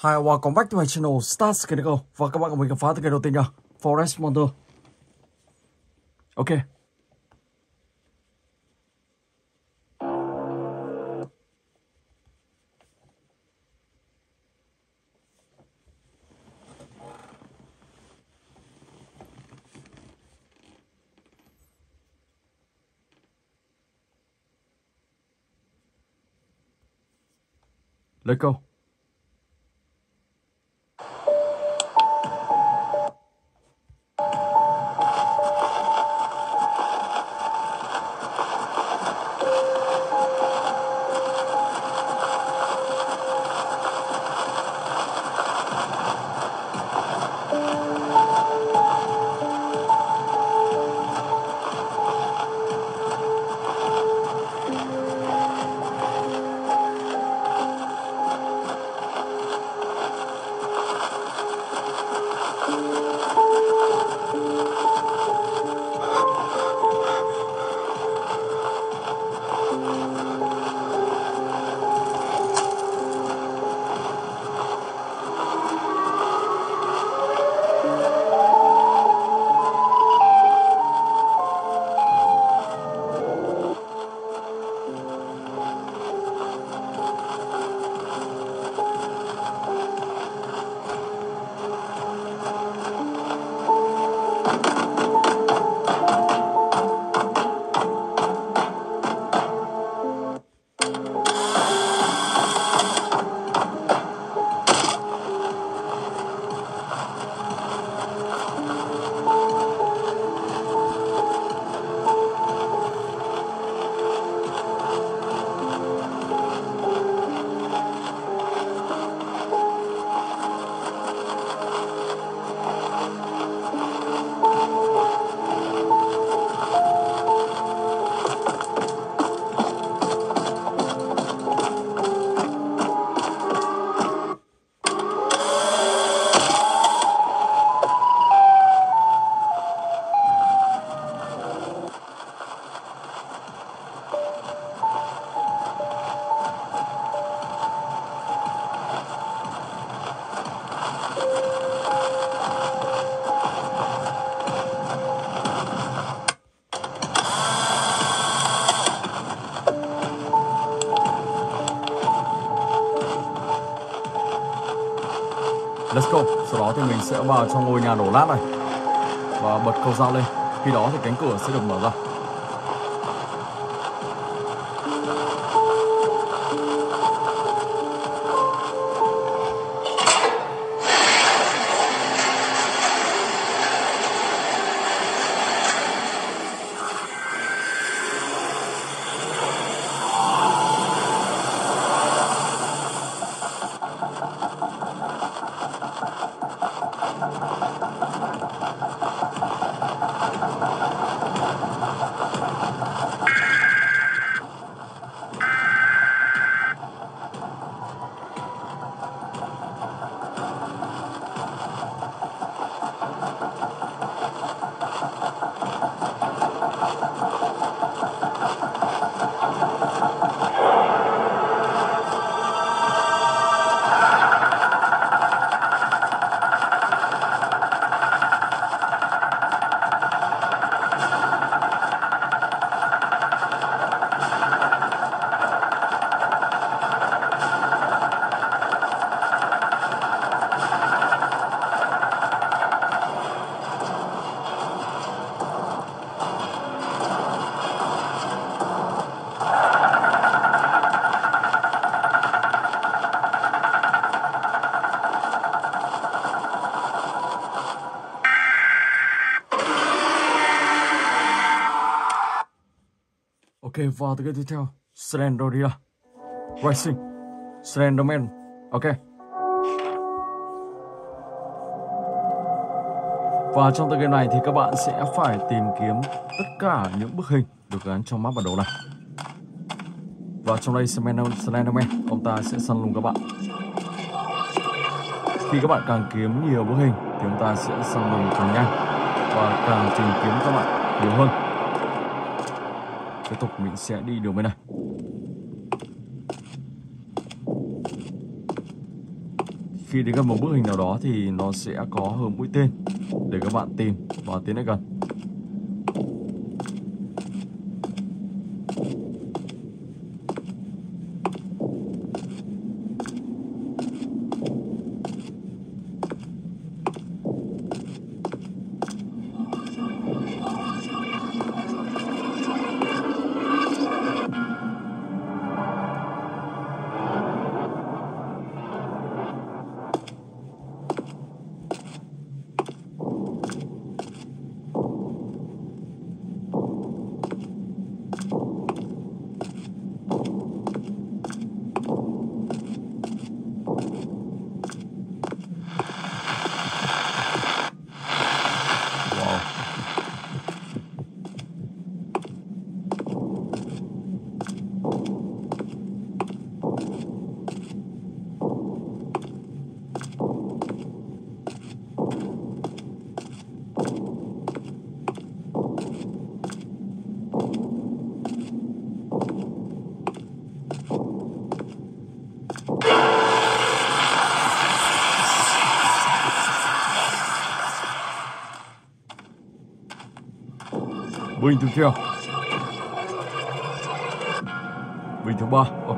Hi, welcome back to my channel Stars Clinical. Và các bạn cùng mình khám phá từ cái đầu tiên nha, Forest Monster. Ok. Let's go. Let's go. Sau đó thì mình sẽ vào trong ngôi nhà đổ lát này và bật cầu dao lên. Khi đó thì cánh cửa sẽ được mở ra. Ok, vào tới cái tiếp theo, Slenderia Rising, Slenderman. Ok. Và trong tựa game này thì các bạn sẽ phải tìm kiếm tất cả những bức hình được gắn trong map bản đồ này. Và trong đây Slenderman, ông ta sẽ săn lùng các bạn. Khi các bạn càng kiếm nhiều bức hình thì ông ta sẽ săn lùng càng nhanh và càng tìm kiếm các bạn nhiều hơn. Tiếp tục mình sẽ đi đường bên này. Khi đến gần một bức hình nào đó thì nó sẽ có hướng mũi tên để các bạn tìm và tiến lại gần. Bình tiếp theo. Bình thứ 3, ok.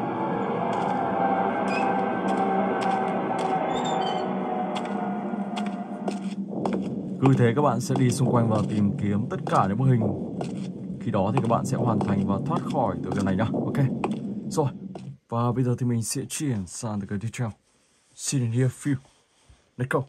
Cứ thế các bạn sẽ đi xung quanh và tìm kiếm tất cả những bức hình. Khi đó thì các bạn sẽ hoàn thành và thoát khỏi từ cái này nhá. Ok. Rồi. Và bây giờ thì mình sẽ chuyển sang cái tiếp theo. See you in here few. Let's go.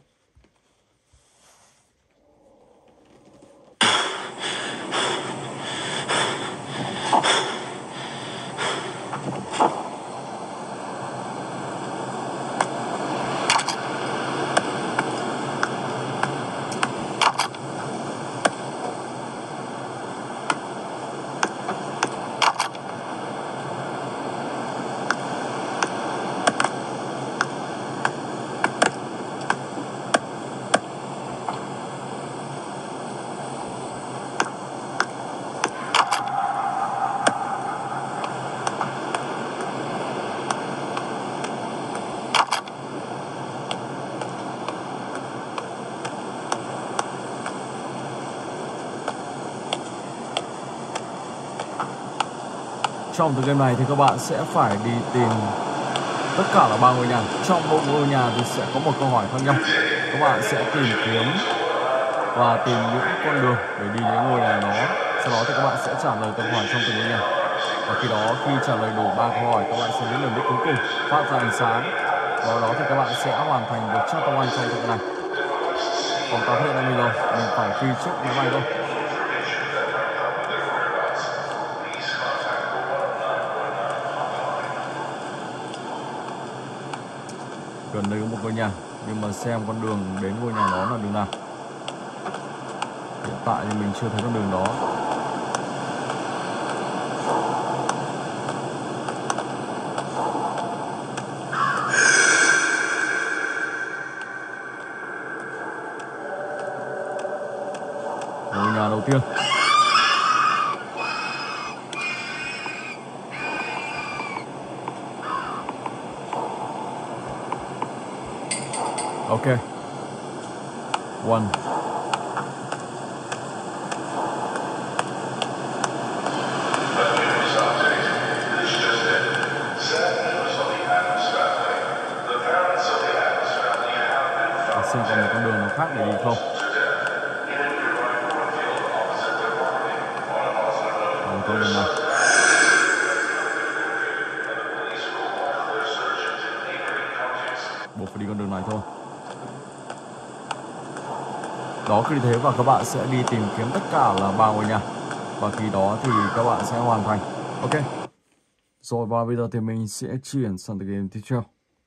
Trong tựa game này thì các bạn sẽ phải đi tìm tất cả là 3 ngôi nhà. Trong mỗi ngôi nhà thì sẽ có một câu hỏi khác nhau. Các bạn sẽ tìm kiếm và tìm những con đường để đi đến ngôi nhà đó. Sau đó thì các bạn sẽ trả lời câu hỏi trong từng ngôi nhà. Và khi đó, khi trả lời đủ 3 câu hỏi, các bạn sẽ đến lần đích cuối cùng, phát ra ánh sáng. Và đó thì các bạn sẽ hoàn thành được chapter 1 trong tựa này. Còn tao hiện là mình rồi, mình phải phi trước máy bay thôi. Gần đây có một ngôi nhà, nhưng mà xem con đường đến ngôi nhà đó là đường nào. Hiện tại thì mình chưa thấy con đường đó. Ngôi nhà đầu tiên. Ok. 1. Xem còn một con đường nào khác để đi không. Con đường này. Buộc phải đi con đường này thôi. Đó, cứ như thế và các bạn sẽ đi tìm kiếm tất cả là 3 ngôi nhà. Và khi đó thì các bạn sẽ hoàn thành. Ok. Rồi và bây giờ thì mình sẽ chuyển sang tựa game tiếp theo.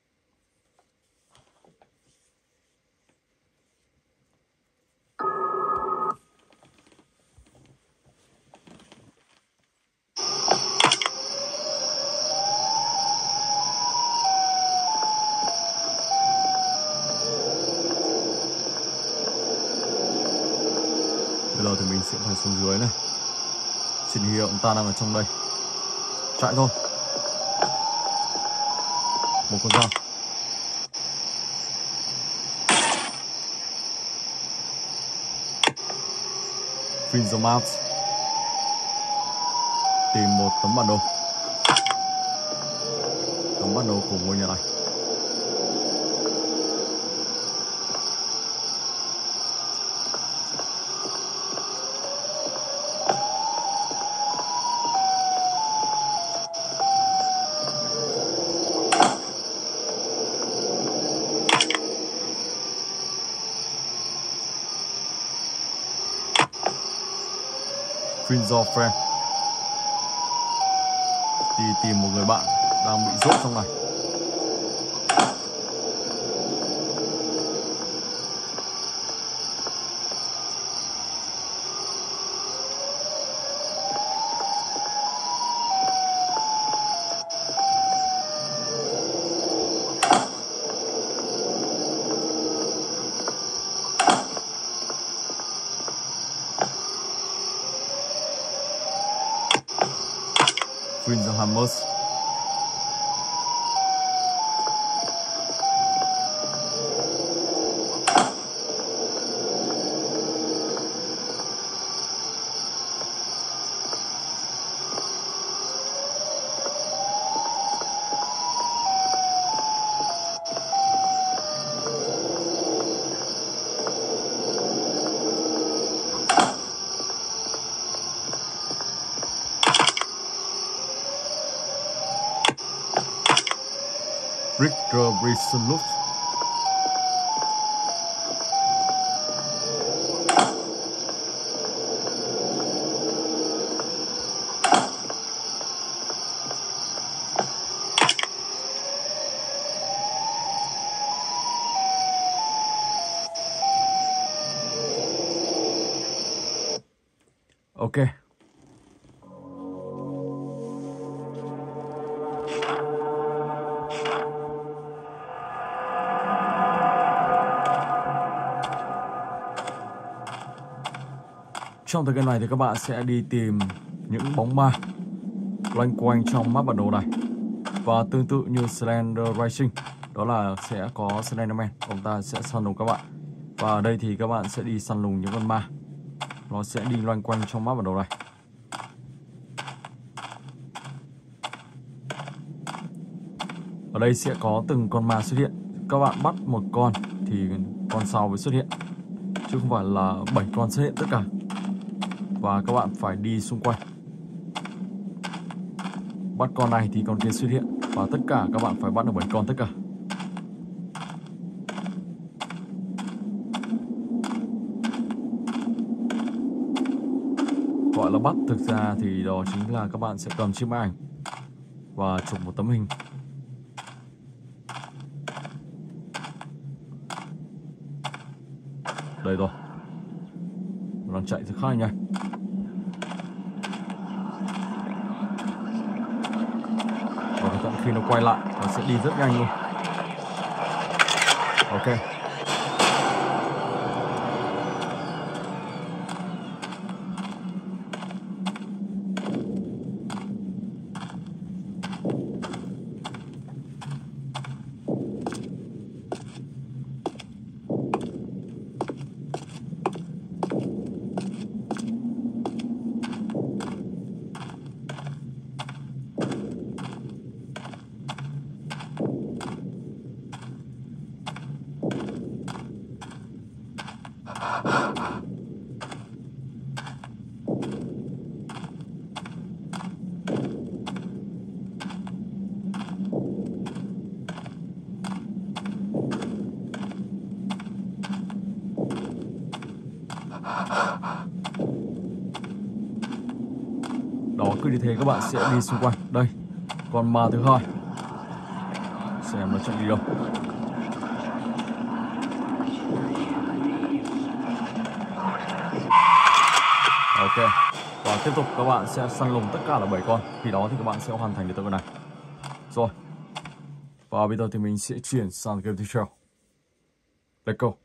Bây giờ thì mình sẽ phải xuống dưới này. Xin hiệu ta đang ở trong đây. Chạy thôi. Một con dao. Freeze the Mount. Tìm một tấm bản đồ. Tấm bản đồ của ngôi nhà này. Freeze your friend. Đi tìm một người bạn đang bị rốt trong này. Freeze the Hammers. Richter Resolute. Ok. Trong thời gian này thì các bạn sẽ đi tìm những bóng ma loanh quanh trong map bản đồ này. Và tương tự như Slender Rising, đó là sẽ có Slenderman, ông ta sẽ săn lùng các bạn. Và ở đây thì các bạn sẽ đi săn lùng những con ma. Nó sẽ đi loanh quanh trong map bản đồ này. Ở đây sẽ có từng con ma xuất hiện. Các bạn bắt một con thì con sau mới xuất hiện, chứ không phải là 7 con xuất hiện tất cả. Và các bạn phải đi xung quanh. Bắt con này thì con kia xuất hiện. Và tất cả các bạn phải bắt được 7 con tất cả. Gọi là bắt, thực ra thì đó chính là các bạn sẽ cầm chiếc máy ảnh và chụp một tấm hình. Đây rồi. Nó đang chạy rất khá là nhanh. Và tận khi nó quay lại, nó sẽ đi rất nhanh luôn. Ok. Đó, cứ như thế các bạn sẽ đi xung quanh. Đây, con ma thứ hai. Xem nó chạy đi đâu. Ok. Và tiếp tục các bạn sẽ săn lùng tất cả là 7 con. Khi đó thì các bạn sẽ hoàn thành được tựa này. Rồi. Và bây giờ thì mình sẽ chuyển sang game tiếp theo. Let's go.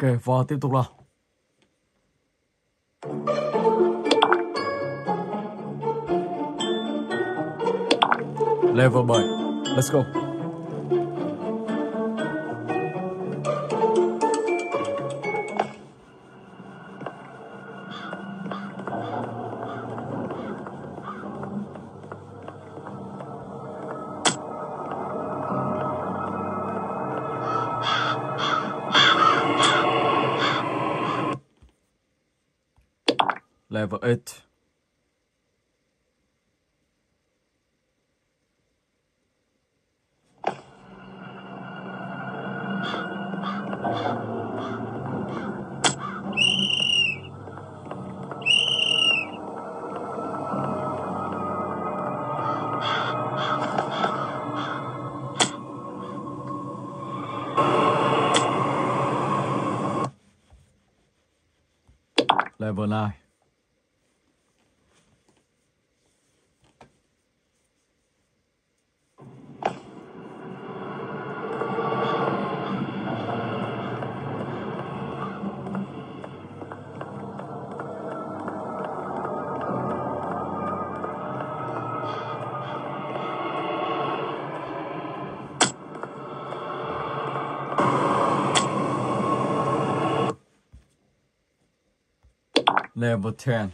và tiếp tục nào. Level 7. Let's go. Level 8. Level 9. Level 10.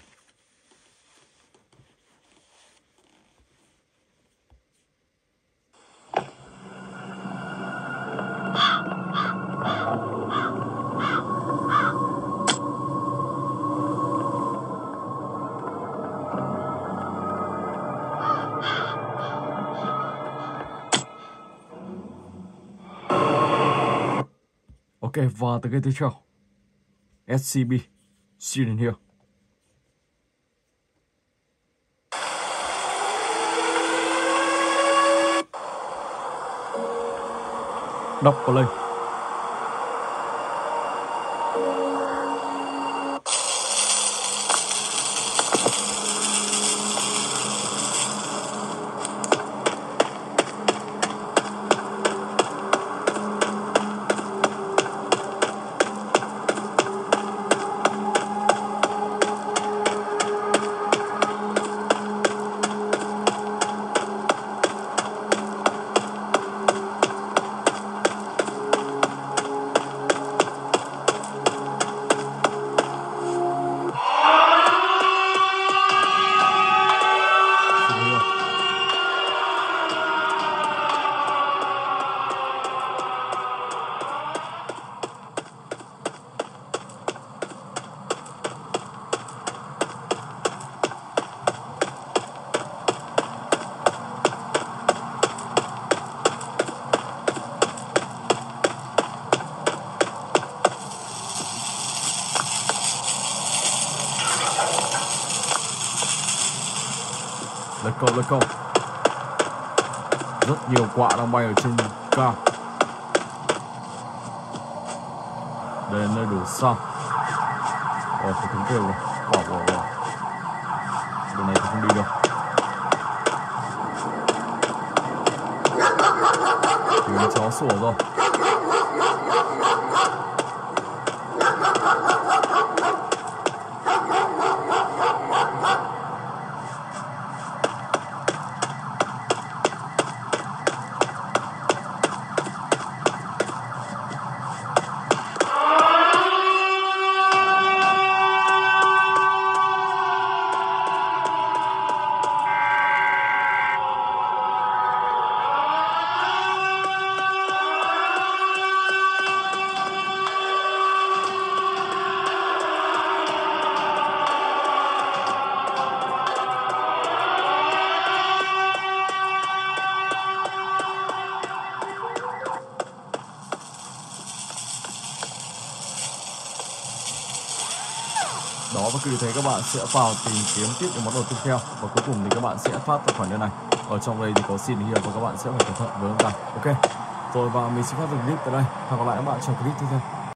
Ok, và từ cái tiếp theo SCB Student here. Đọc vào lên. Let's go. Rất nhiều quạ đang bay ở trên cao. Đây là nơi đủ xăng. Phải thống kêu rồi. Wow. Đường này thì không đi đâu. Tiếng chó sủa rồi. Đó, và cứ thế các bạn sẽ vào tìm kiếm tiếp những món đồ tiếp theo, và cuối cùng thì các bạn sẽ thoát ra khỏi nơi này. Ở trong đây thì có xin here và các bạn sẽ phải cẩn thận với ông ta. Ok, rồi và mình xin phát được clip tại đây. Hẹn gặp lại các bạn trong clip tiếp theo.